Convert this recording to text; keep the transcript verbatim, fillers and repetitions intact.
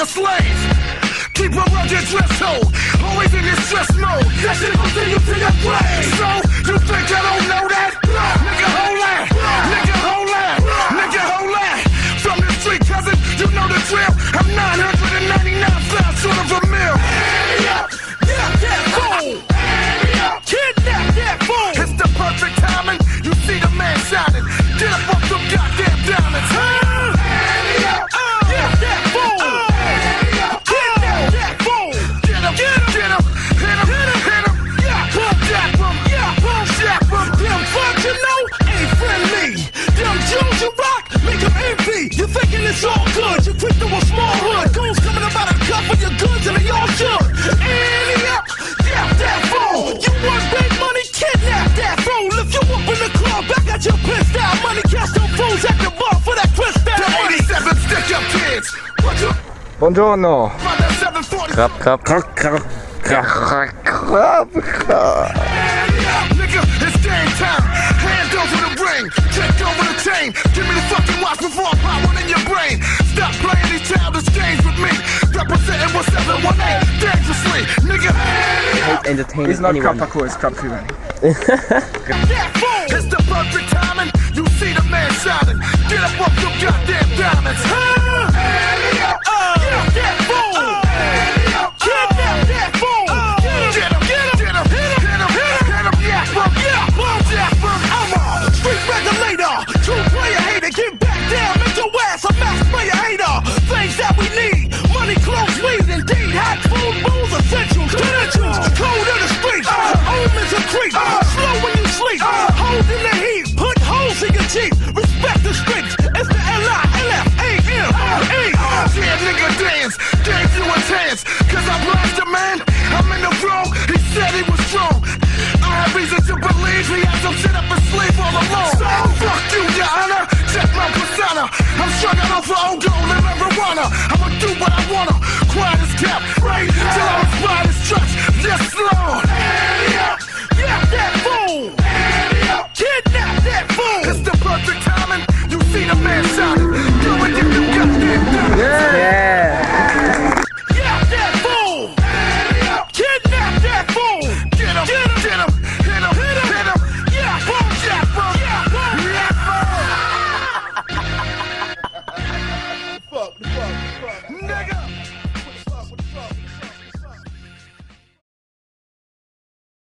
a slave. Keep a rugged dress hole, always in this stress mode. That shit gon' send you to your grave. So, you think I don't know that? Nigga, hold that. Nigga, hold that. Nigga, hold that. From the street, cousin, you know the drill. I'm nine hundred ninety-nine pounds short of a mill. Get that fool. Kidnap that fool. It's the perfect timing. You see the man shining. Get up off them goddamn diamonds, huh? Get that fool. Kidnap that fool. Get him, get him, get him, hit him, hit him, hit him. Yeah, boom, jab him, yeah, boom, jab him. Them fucks you know ain't friendly. Them Jews you rock make them envy. You thinking it's all good? You creep through a small hood. Goons coming about a cup of your goods and they all should. And up, yeah, that fool. You want big money? Kidnap that fool. If you up in the club, back at your pissed out money. Catch them fools at the bar for that crystal. The eighty-seven stick up kids. What you? Buongiorno. Krap, krap, krap, krap, krap, krap, krap. Nigga, it's game time. Hand over the ring, check over the chain. Give me the fucking watch before I pop one in your brain. Stop playing these childish games with me. Representing one seven one eight dangerously, nigga. I hate entertaining It's not anyone. crap parkour, it's crap freerunning. It's the perfect timing. You see the man shining. Get up off your goddamn diamonds, huh? Get that fool. Kidnap that fool. Get him, get him, get him, hit him, hit him, hit him, yeah, boom, yeah, boom, yeah, boom. I'm a street regulator, true player hater. Get back down, make your ass a mass player hater. Things that we need, money, clothes, weed, indeed. Hot food, booze, essentials, credentials, code of the streets. Omens of creep, slow when you sleep. Hold in the heat, put holes in your teeth. Respect the streets. It's the L I L F A M E. Yeah, nigga, dance, gave you a chance. Cause I blast a man, I'm in the wrong. He said he was strong. I have reason to believe he had some shit up his sleeve all along. So fuck you, your honor. Check my persona. I'm struggling off for old gold and marijuana. I'ma do what I wanna. Quiet as kept, right? Till I inspire this trust. Yes, Lord. Yeah, that fool. Kidnap that fool. It's the perfect timing. You see the man shining. Do it if you got that. Yeah.